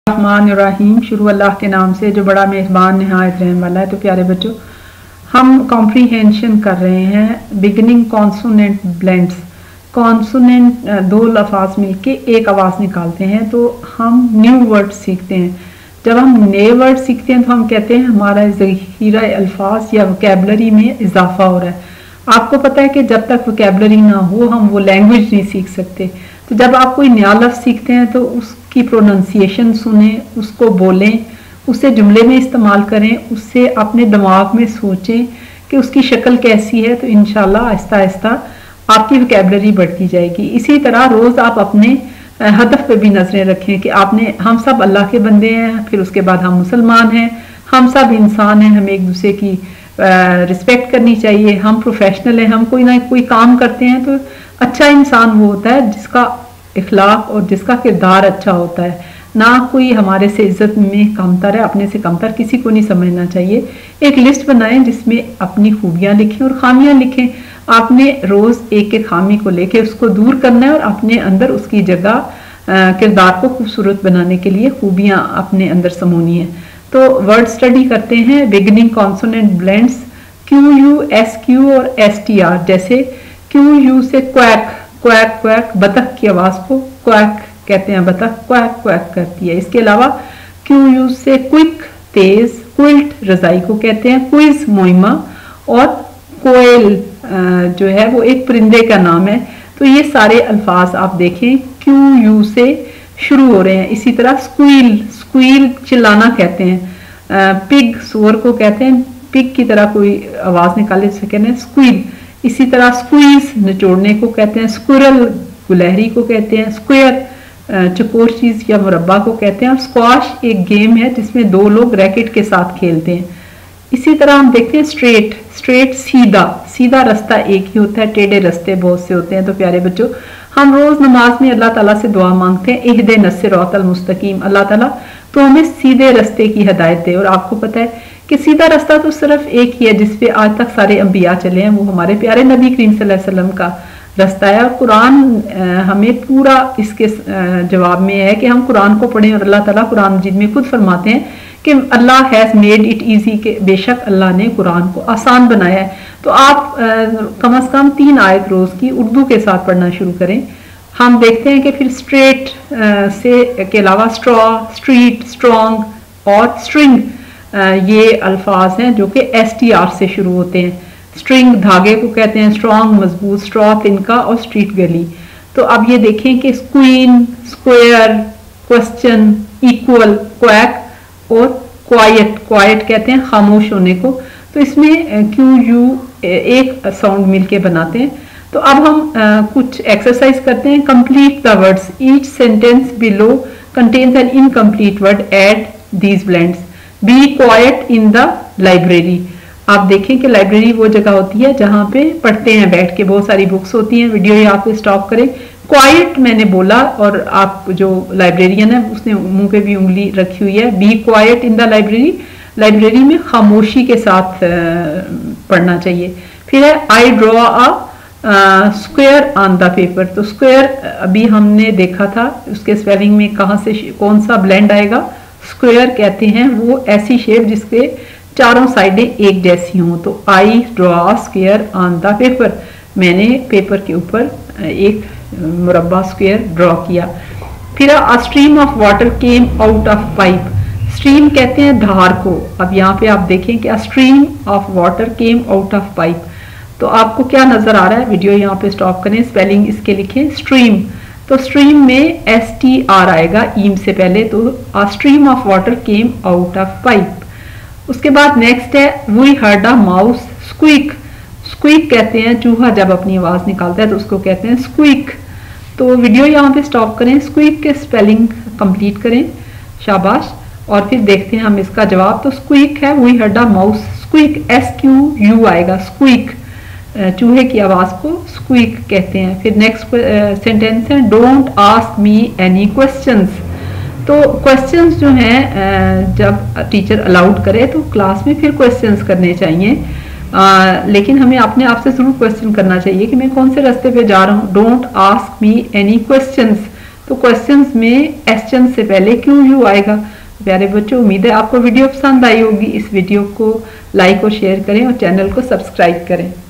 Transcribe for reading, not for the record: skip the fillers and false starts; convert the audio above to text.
रहमानिर्रहीम। शुरू अल्लाह के नाम से जो बड़ा मेहरबान नहायत रहने वाला है। तो प्यारे बच्चों, हम कॉम्प्रीहेंशन कर रहे हैं बिगिनिंग कॉन्सोनेंट ब्लेंड्स। कॉन्सोनेंट दो लफ्ज़ मिलके एक आवाज़ निकालते हैं तो हम न्यू वर्ड सीखते हैं। जब हम नए वर्ड सीखते हैं तो हम कहते हैं हमारा ज़ख़ीरा अल्फाज या वोकैबलरी में इजाफा हो रहा है। आपको पता है कि जब तक वोकैबलरी ना हो हम वो लैंग्वेज नहीं सीख सकते। तो जब आप कोई नया लफ्ज़ सीखते हैं तो उसकी प्रोनाउंसिएशन सुने, उसको बोलें, उसे जुमले में इस्तेमाल करें, उससे अपने दिमाग में सोचें कि उसकी शक्ल कैसी है। तो इंशाल्लाह आहिस्ता आहिस्ता आपकी वोकैबलरी बढ़ती जाएगी। इसी तरह रोज़ आप अपने हदफ पे भी नजरें रखें कि आपने हम सब अल्लाह के बंदे हैं, फिर उसके बाद हम मुसलमान हैं, हम सब इंसान हैं, हमें एक दूसरे की रिस्पेक्ट करनी चाहिए। हम प्रोफेशनल हैं, हम कोई ना कोई काम करते हैं तो अच्छा इंसान वो होता है जिसका इखलाक और जिसका किरदार अच्छा होता है, ना कोई हमारे से इज्जत में कमतर है। अपने से कमतर किसी को नहीं समझना चाहिए। एक लिस्ट बनाएं जिसमें अपनी खूबियां लिखें और खामियां लिखें। आपने रोज एक एक खामी को लेके उसको दूर करना है और अपने अंदर उसकी जगह किरदार को खूबसूरत बनाने के लिए खूबियां अपने अंदर समोनी है। तो वर्ड स्टडी करते हैं beginning consonant blends QU, SQ और STR। जैसे QU से क्वैक, क्वैक क्वैक, बतख की आवाज को क्वैक कहते हैं, बतख क्वैक क्वैक करती है। इसके अलावा QU से क्विक, तेज, क्विल्ट रजाई को कहते हैं, क्विज मोइमा, और कोयल जो है वो एक परिंदे का नाम है। तो ये सारे अल्फाज आप देखें QU से शुरू हो रहे हैं। इसी तरह स्क्वील, स्क्वील चिल्लाना कहते हैं। पिग सुअर को कहते हैं, पिग की तरह कोई आवाज निकाले जिसे कहते हैं स्क्वील। इसी तरह स्क्वीज निचोड़ने को कहते हैं, स्क्विरल गुलहरी को कहते हैं, स्क्वायर चकोर चीज या मुरब्बा को कहते हैं, और स्क्वाश एक गेम है जिसमें दो लोग रैकेट के साथ खेलते हैं। इसी तरह हम देखते हैं स्ट्रेट, स्ट्रेट सीधा, सीधा रास्ता एक ही होता है, टेढ़े रास्ते बहुत से होते हैं। तो प्यारे बच्चों, हम रोज नमाज में अल्लाह ताला से दुआ मांगते हैं इहदिनस सिरातल मुस्तकीम, अल्लाह ताला तो हमें सीधे रास्ते की हिदायत दे। और आपको पता है कि सीधा रास्ता तो सिर्फ एक ही है जिसपे आज तक सारे अंबिया चले हैं, वो हमारे प्यारे नबी करीम सल्लल्लाहु अलैहि वसल्लम का रास्ता है। और कुरान हमें पूरा इसके जवाब में है कि हम कुरान को पढ़ें। और अल्लाह ताला कुरान मजीद में खुद फरमाते हैं कि अल्लाह हैज मेड इट इजी, के बेशक अल्लाह ने कुरान को आसान बनाया है। तो आप कम से कम 3 आयत रोज की उर्दू के साथ पढ़ना शुरू करें। हम देखते हैं कि फिर स्ट्रेट से के अलावा स्ट्रॉ, स्ट्रीट, स्ट्रॉन्ग और स्ट्रिंग ये अल्फाज हैं जो कि STR से शुरू होते हैं। स्ट्रिंग धागे को कहते हैं, स्ट्रॉन्ग मजबूत, स्ट्रॉ तिनका, और स्ट्रीट गली। तो अब ये देखें कि squeeze, square, question, equal, quack और क्वाइट, क्वाइट कहते हैं खामोश होने को। तो इसमें QU एक साउंड मिलके बनाते हैं। तो अब हम कुछ एक्सरसाइज करते हैं। Complete the words, each sentence below contains an incomplete word, add these blends. Be quiet in the library. आप देखें कि लाइब्रेरी वो जगह होती है जहां पे पढ़ते हैं बैठ के, बहुत सारी बुक्स होती हैं। वीडियो यहाँ पे स्टॉप करें। क्वाइट मैंने बोला और आप जो लाइब्रेरियन है उसने मुंह पे भी उंगली रखी हुई है। Be quiet in the library, library में खामोशी के साथ पढ़ना चाहिए। फिर है I draw a square on the paper. तो स्क्वायर अभी हमने देखा था, उसके स्पेलिंग में कहाँ से कौन सा ब्लेंड आएगा। स्क्वायर कहते हैं वो ऐसी शेप जिसके चारों साइडें एक जैसी हों। तो I draw square on the paper, मैंने पेपर के ऊपर एक मुरब्बा स्क्वायर ड्रॉ किया। फिर a stream of water came out of pipe. Stream कहते हैं धार को। अब यहाँ पे आप देखें कि a stream of water came out of pipe. तो आपको क्या नजर आ रहा है, वीडियो यहाँ पे स्टॉप करें, स्पेलिंग इसके लिखें स्ट्रीम। तो स्ट्रीम में STR आएगा ईम से पहले। तो a stream of water came out of pipe. उसके बाद नेक्स्ट है we heard a mouse squeak. Squeak कहते हैं चूहा जब अपनी आवाज निकालता है तो उसको कहते हैं स्क्वीक। तो वीडियो यहाँ पे स्टॉप करें, स्क्वीक के स्पेलिंग कंप्लीट करें, शाबाश। और फिर देखते हैं हम इसका जवाब। तो स्क्वीक है we heard a mouse squeak, SQU आएगा, स्क्वीक चूहे की आवाज को स्क्वीक कहते हैं। फिर नेक्स्ट सेंटेंस है don't ask me any questions. तो क्वेश्चंस जो हैं जब टीचर अलाउड करे तो क्लास में फिर क्वेश्चंस करने चाहिए, लेकिन हमें अपने आप से जरूर क्वेश्चन करना चाहिए कि मैं कौन से रास्ते पे जा रहा हूँ। Don't ask me any questions तो क्वेश्चंस में एसचन से पहले क्यों यू आएगा। प्यारे बच्चों, उम्मीद है आपको वीडियो पसंद आई होगी। इस वीडियो को लाइक और शेयर करें और चैनल को सब्सक्राइब करें।